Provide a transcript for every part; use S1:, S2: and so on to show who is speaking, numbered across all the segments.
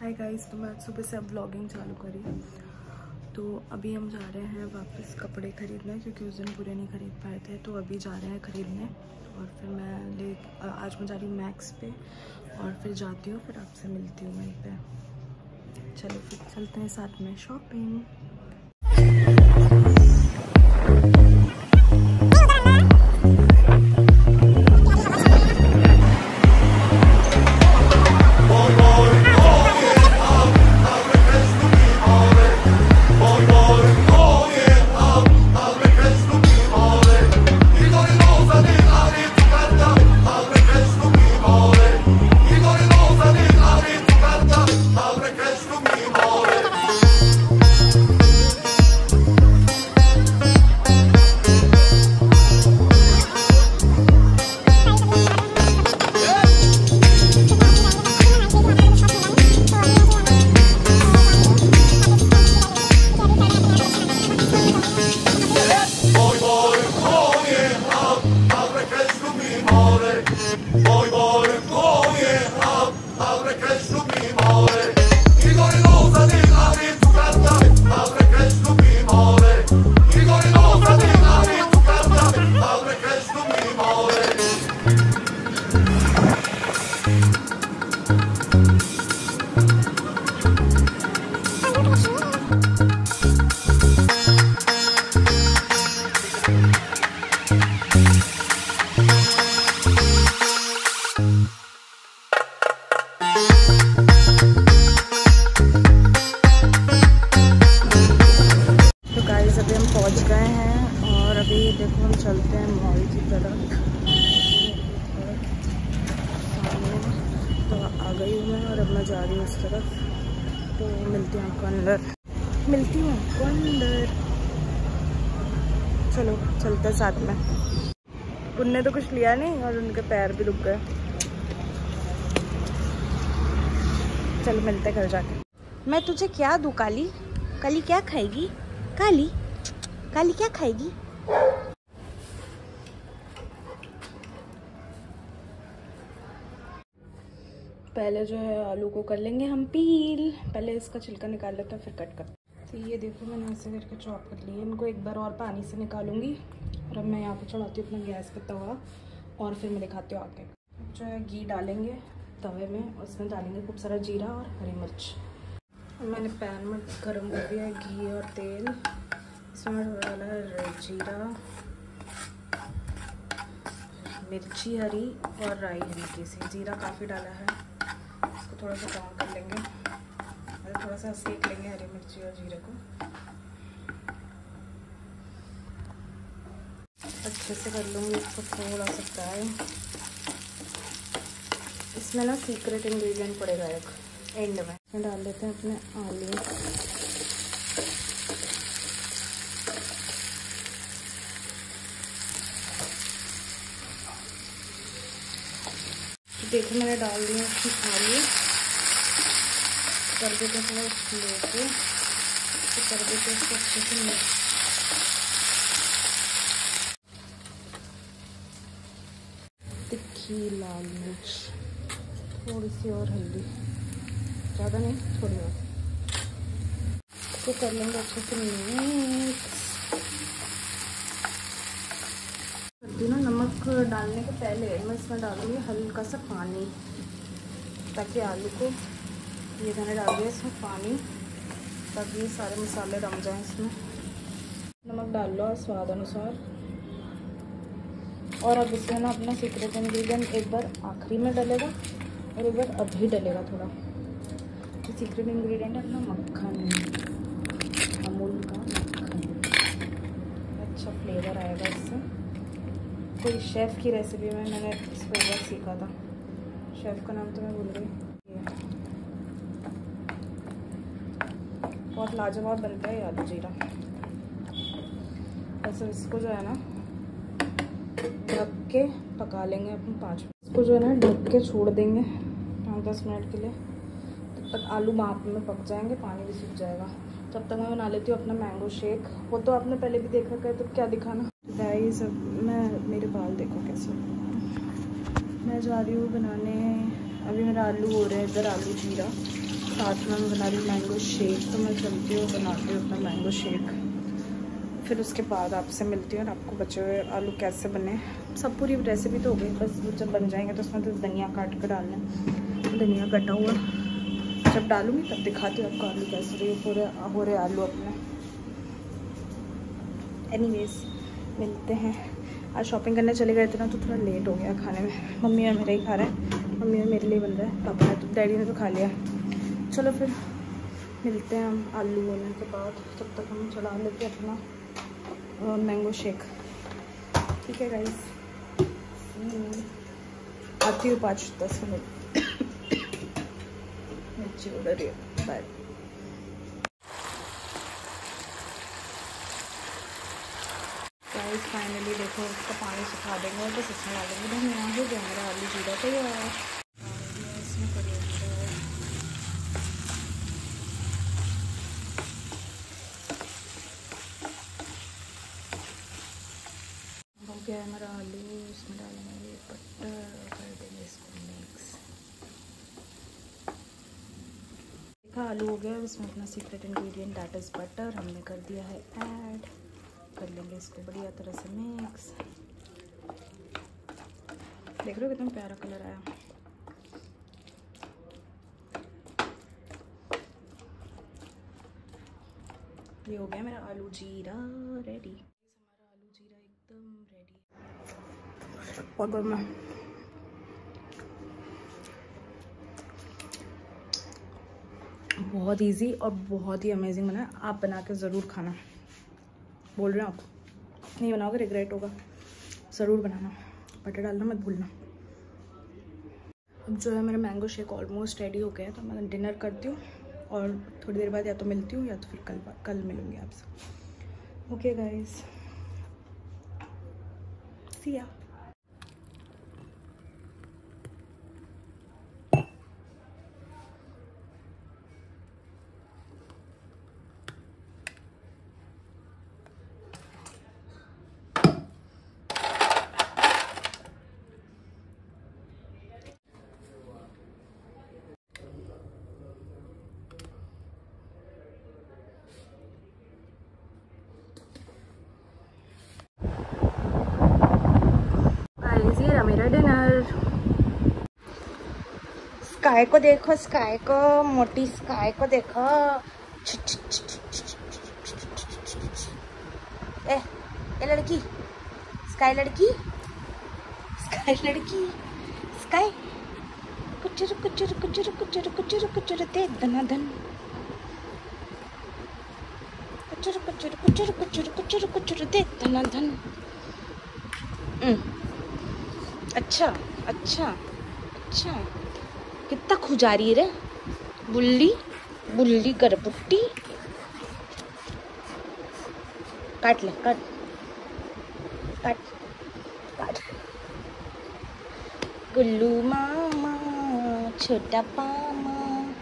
S1: Hi guys, तो मैं आज सुबह से अब व्लॉगिंग चालू करी। तो अभी हम जा रहे हैं वापस कपड़े ख़रीदने, क्योंकि उस दिन पूरे नहीं ख़रीद पाए थे। तो अभी जा रहे हैं ख़रीदने और फिर आज मैं जा रही हूँ मैक्स पे और फिर जाती हूँ, फिर आपसे मिलती हूँ वहीं पे। चलो फिर चलते हैं साथ में शॉपिंग। पहुंच गए हैं और अभी देखो हम चलते हैं मॉल की तरफ। तो आ गई हूँ मैं और अब मैं जा रही हूँ उस तरफ। तो मिलती हूँ आपको अंदर, चलो चलते हैं साथ में। उनने तो कुछ लिया नहीं और उनके पैर भी रुक गए। चलो मिलते घर जाके। मैं तुझे क्या दूँ काली? काली क्या खाएगी? काली क्या खाएगी? पहले जो है आलू को कर लेंगे हम पील। पहले इसका छिलका निकाल लेते हैं, फिर कट कर। तो ये देखो मैंने ऐसे करके चॉप कर लिए। इनको एक बार और पानी से निकालूंगी और अब मैं यहाँ पे चढ़ाती हूँ अपना गैस पे तवा और फिर मैं दिखाती हूँ आके। जो है घी डालेंगे तवे में, उसमें डालेंगे खूब सारा जीरा और हरी मिर्च। मैंने पैन में गर्म कर दिया है घी और तेल। इसमें डाला है जीरा, मिर्ची हरी और राई हल्की सी। जीरा काफ़ी डाला है, इसको थोड़ा सा ब्राउन कर लेंगे और थोड़ा सा सेक लेंगे हरी मिर्ची और जीरे को। अच्छे से कर लूँगी इसको थोड़ा सा फ्राई। इसमें ना सीक्रेट इंग्रेडिएंट पड़ेगा एक एंड में। डाल देते हैं अपने आलू। देखो मैंने डाल दिया आलू। कर देते थोड़ा लेके कर देते इसको अच्छे से मिक्स। तिखी लाल मिर्च, थोड़ी सी और हल्दी, ज़्यादा नहीं थोड़ी और। तो कर लेंगे अच्छे से मिक्स। ना नमक डालने के पहले मैं इसमें डालूंगी हल्का सा पानी, ताकि आलू को, ये मैंने डाल दिया इसमें पानी ताकि ये सारे मसाले रम जाएं इसमें। नमक डाल लो स्वाद अनुसार। और अब इसमें ना अपना सीक्रेट इंग्रेडिएंट एक बार आखिरी में डलेगा और एक बार अभी डलेगा थोड़ा। तो सीक्रेट इंग्रेडिएंट है अपना मक्खन, अमूल का मक्खन। अच्छा फ्लेवर आएगा इससे। कोई शेफ़ की रेसिपी में मैंने इसको एक बार सीखा था, शेफ़ का नाम तो मैं भूल गई। बहुत लाजवाब बनता है ये आलू जीरा। ऐसे इसको जो है ना ढक के पका लेंगे अपन 5 मिनट। इसको जो है ना ढक के छोड़ देंगे 5-10 मिनट के लिए। तब तक आलू भाप में पक जाएंगे, पानी भी सूख जाएगा। तब तक मैं बना लेती हूँ अपना मैंगो शेक। वो तो आपने पहले भी देखा है, तो क्या दिखाना। गाइस मेरे बाल देखो कैसे। मैं जा रही हूँ बनाने। अभी मेरा आलू हो रहा है इधर, आलू जीरा। साथ में मैं बना रही हूँ मैंगो शेक। तो मैं चलती हूँ बनाती हूँ अपना मैंगो शेक, फिर उसके बाद आपसे मिलती हूँ और आपको बचे हुए आलू कैसे बने। सब पूरी रेसिपी तो हो गई, बस जब बन जाएंगे तो उसमें तो धनिया काट कर डालना है। धनिया कटा हुआ जब डालूंगी तब दिखाती हूँ आपको आलू कैसे रही पूरे हो रहे आलू अपने। एनीवेज मिलते हैं। आज शॉपिंग करने चले गए थे ना तो थोड़ा लेट हो गया खाने में। मम्मी और मेरा ही खा रहे हैं, मम्मी और मेरे लिए बन रहा है, पापा ने तो डैडी ने तो खा लिया। चलो फिर मिलते हैं हम आलू होने के बाद। तब तक हम चला लेते हैं अपना मैंगो शेक। ठीक है गाइस, आती हूँ 5-10 मिनट। मिर्ची उड़ रही है। बाय। गाइस फाइनली देखो इसका पानी सुखा देंगे और बस इसमें डालेंगे धनिया। हो गया मेरा आलू जीरा तैयार। इसमें करिएगा हो गया हमारा आलू। इसमें डालेंगे बटर, कर देंगे इसको मिक्स। देखा आलू हो गया। इसमें अपना secret ingredient that is butter हमने कर दिया है ऐड। कर लेंगे इसको बढ़िया तरह से मिक्स। देख रहे हो कितना प्यारा कलर आया। ये हो गया मेरा आलू जीरा रेडी। हमारा आलू जीरा एकदम रेडी। और गर्मा बहुत इजी और बहुत ही अमेजिंग बना है। आप बना के ज़रूर खाना। बोल रहे हैं आपको, नहीं बनाओगे रिग्रेट होगा। ज़रूर बनाना, बटर डालना मत भूलना। अब जो है मेरा मैंगो शेक ऑलमोस्ट रेडी हो गया है, तो मैं डिनर करती हूँ और थोड़ी देर बाद या तो मिलती हूँ या तो फिर कल मिलूँगी आपसे। ओके गाइस, सी या। मेरा डिनर। स्काई को देखो, स्काई को, मोटी स्काई को देखो। ए लड़की, स्काई लड़की, स्काई लड़की, स्काई कुचर कुचर कुचर कुचर कुचर कुचर दे धनाधन। कुचर कुचर कुचर कुचर कुचर कुचर दे धनाधन। अच्छा अच्छा अच्छा, कितना खुजारी रे बुल्ली बुल्ली गरपुट्टी। काट ले, काट काट काट। गुल्लू मामा छोटा पामा।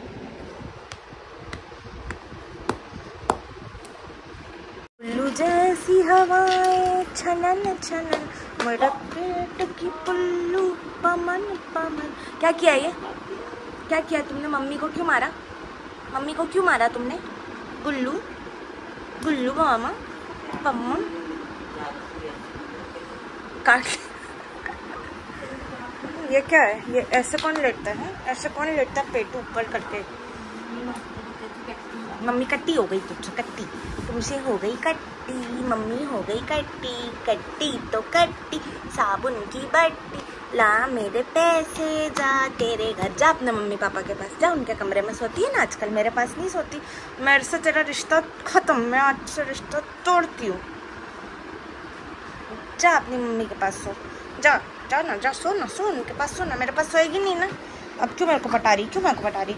S1: गुल्लू जैसी हवाएं छनन छनन, मड़क पेट की पुल्लू पमन पमन। क्या किया ये, क्या किया तुमने? मम्मी को क्यों मारा? मम्मी को क्यों मारा तुमने? गुल्लू गुल्लू मामा पमन काट। ये क्या है? ये ऐसे कौन लेटता है? ऐसे कौन लेटता है पेट ऊपर करके? मम्मी कट्टी हो गई तुझसे, कट्टी तुमसे हो गई कट्टी। मम्मी हो गई कट्टी, कट्टी तो कट्टी साबुन की बट्टी। ला मेरे पैसे, जा तेरे घर, जा अपने मम्मी पापा के पास, जा उनके कमरे में सोती है ना आजकल, मेरे पास नहीं सोती। मेरे से तेरा रिश्ता खत्म, मैं आज से रिश्ता तोड़ती हूँ। जा अपनी मम्मी के पास सो, जा जा ना, जा सो ना, सो उनके पास सो ना, मेरे पास सोएगी नहीं ना। अब क्यों मेरे को पटा रही, क्यों मेरे को पटा रही?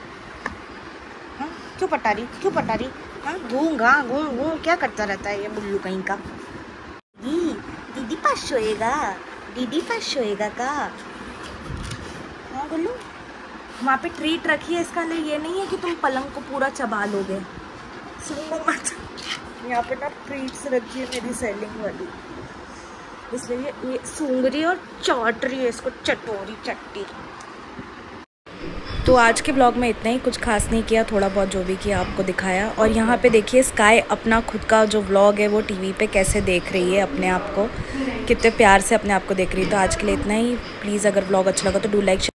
S1: क्यों पटा रही, क्यों पटा रही? हाँ घूंगा घूं घूं क्या करता रहता है ये बुल्लू कहीं का। दीदी पास सोएगा, दीदी पास सोएगा का? हाँ बुल्लू, वहाँ पे ट्रीट रखी है इसका लिए, ये नहीं है कि तुम पलंग को पूरा चबा लोगे। सुनो मत, यहाँ पे ना ट्रीट्स रखी है मेरी सेलिंग वाली, इसलिए ये सूंघ रही और चाट रही है इसको, चटोरी चट्टी। तो आज के ब्लॉग में इतना ही, कुछ खास नहीं किया, थोड़ा बहुत जो भी किया आपको दिखाया। और यहाँ पे देखिए स्काई अपना खुद का जो व्लॉग है वो टीवी पे कैसे देख रही है अपने आप को, कितने प्यार से अपने आप को देख रही है। तो आज के लिए इतना ही। प्लीज़ अगर व्लॉग अच्छा लगा तो डू लाइक